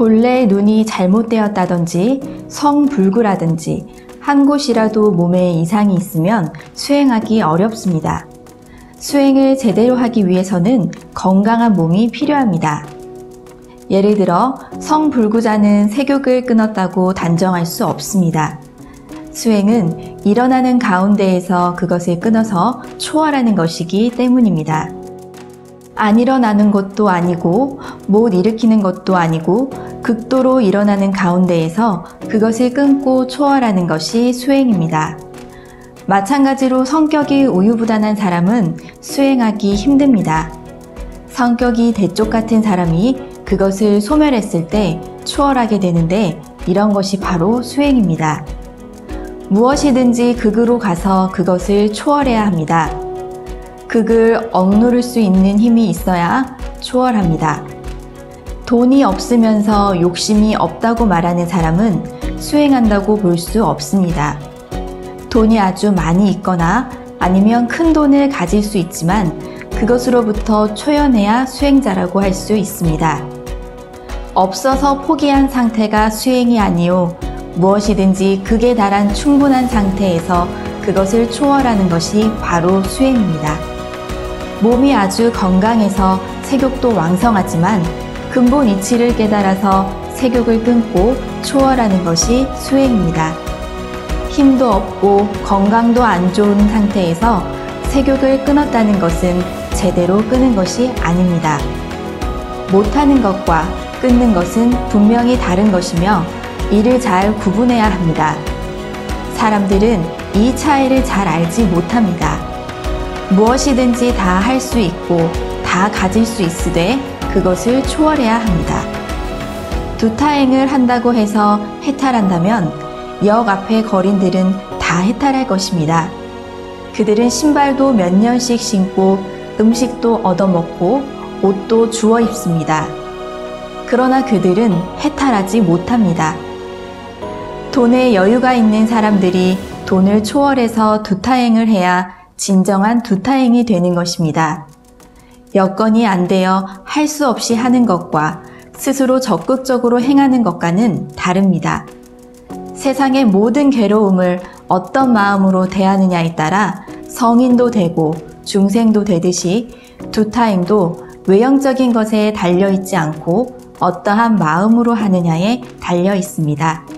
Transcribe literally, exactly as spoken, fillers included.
본래 눈이 잘못되었다든지 성불구라든지 한 곳이라도 몸에 이상이 있으면 수행하기 어렵습니다. 수행을 제대로 하기 위해서는 건강한 몸이 필요합니다. 예를 들어 성불구자는 색욕을 끊었다고 단정할 수 없습니다. 수행은 일어나는 가운데에서 그것을 끊어서 초월하는 것이기 때문입니다. 안 일어나는 것도 아니고 못 일으키는 것도 아니고 극도로 일어나는 가운데에서 그것을 끊고 초월하는 것이 수행입니다. 마찬가지로 성격이 우유부단한 사람은 수행하기 힘듭니다. 성격이 대쪽 같은 사람이 그것을 소멸했을 때 초월하게 되는데 이런 것이 바로 수행입니다. 무엇이든지 극으로 가서 그것을 초월해야 합니다. 극을 억누를 수 있는 힘이 있어야 초월합니다. 돈이 없으면서 욕심이 없다고 말하는 사람은 수행한다고 볼 수 없습니다. 돈이 아주 많이 있거나 아니면 큰 돈을 가질 수 있지만 그것으로부터 초연해야 수행자라고 할 수 있습니다. 없어서 포기한 상태가 수행이 아니요 무엇이든지 극에 달한 충분한 상태에서 그것을 초월하는 것이 바로 수행입니다. 몸이 아주 건강해서 색욕도 왕성하지만 근본 이치를 깨달아서 색욕을 끊고 초월하는 것이 수행입니다. 힘도 없고 건강도 안 좋은 상태에서 색욕을 끊었다는 것은 제대로 끊은 것이 아닙니다. 못하는 것과 끊는 것은 분명히 다른 것이며 이를 잘 구분해야 합니다. 사람들은 이 차이를 잘 알지 못합니다. 무엇이든지 다 할 수 있고 다 가질 수 있으되 그것을 초월해야 합니다. 두타행을 한다고 해서 해탈한다면 역 앞에 거린들은 다 해탈할 것입니다. 그들은 신발도 몇 년씩 신고 음식도 얻어먹고 옷도 주워 입습니다. 그러나 그들은 해탈하지 못합니다. 돈에 여유가 있는 사람들이 돈을 초월해서 두타행을 해야 진정한 두타행이 되는 것입니다. 여건이 안 되어 할 수 없이 하는 것과 스스로 적극적으로 행하는 것과는 다릅니다. 세상의 모든 괴로움을 어떤 마음으로 대하느냐에 따라 성인도 되고 중생도 되듯이 두타행도 외형적인 것에 달려있지 않고 어떠한 마음으로 하느냐에 달려 있습니다.